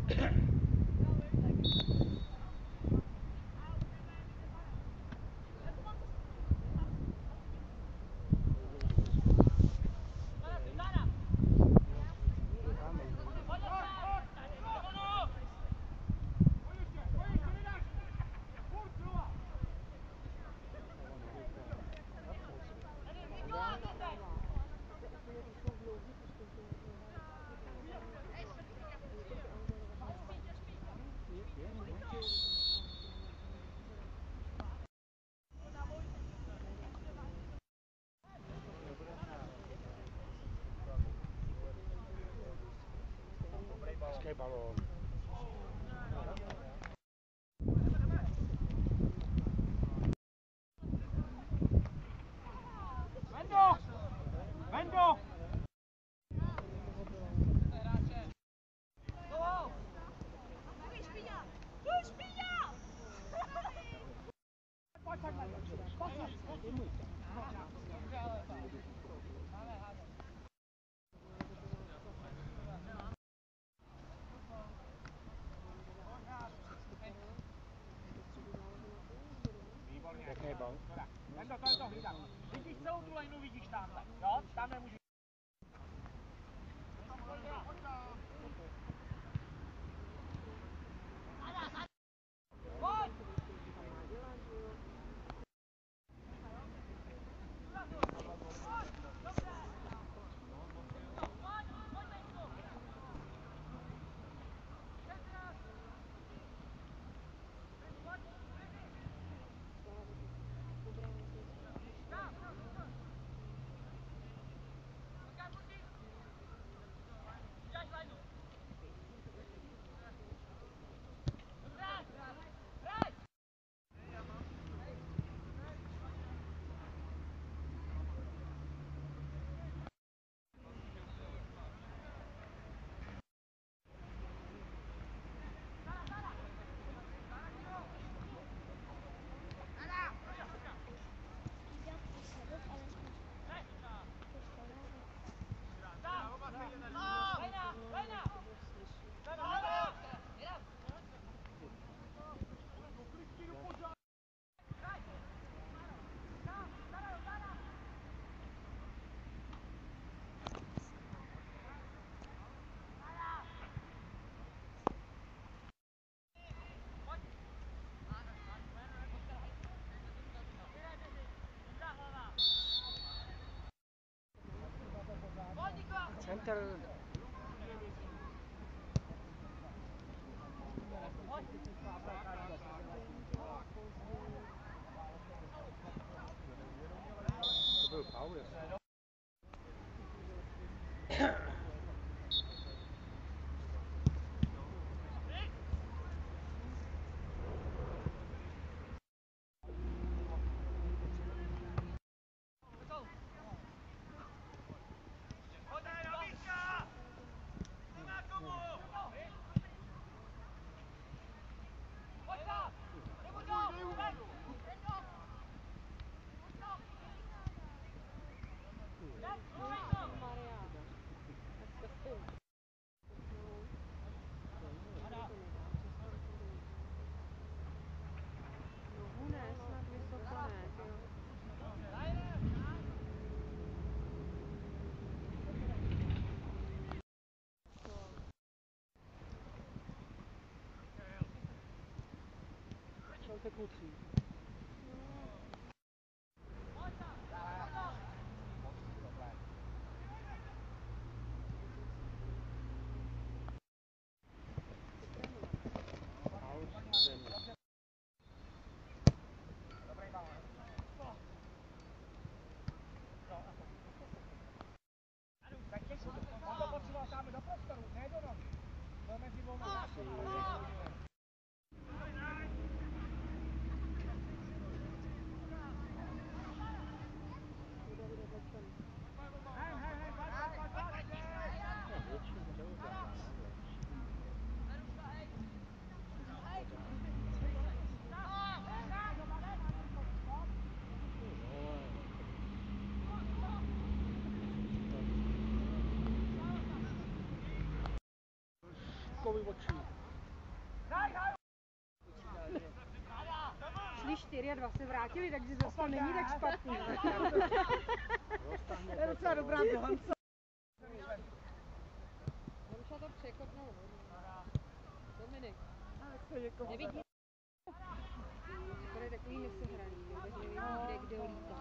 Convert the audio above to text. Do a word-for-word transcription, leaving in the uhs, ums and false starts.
Hezký balón. Vendo! Vendo! Pěkný balón. Vendo, to je to hlídám. Vidíš celou tu lejnu, vidíš tamhle. Jo? Tam nemůžeš. Pojď! Center. To byl faul. Nohu ne, snad vysoko ne, jo. Jsou ty kluci. Faul zřejmě. Dobrý balón. Tak těž, on to potřeboval tam do prostoru, ne do nohy. Byl mezi volnou hráčem a levou. Davide, pojď sem. Hej, hej, hej, pojď, pojď, pojď, pojď. Je větší střelu dává, ne? Lepší. Ty vole. Kovy očí. Šli čtyři a dva se vrátili, takže zase to není tak špatný. Roztáhněte Docela to. dobrá bilance. Maruša to překopnou. Dominik, Jako nevidí? To je takový nesehraný, vůbec nevím, kde, kde ho lítá.